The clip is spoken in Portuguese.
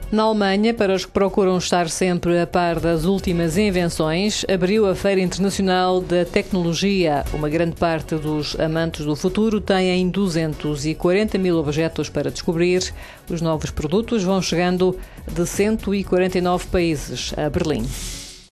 Na Alemanha, para os que procuram estar sempre a par das últimas invenções, abriu a Feira Internacional da Tecnologia. Uma grande parte dos amantes do futuro têm 240 mil objetos para descobrir. Os novos produtos vão chegando de 149 países a Berlim.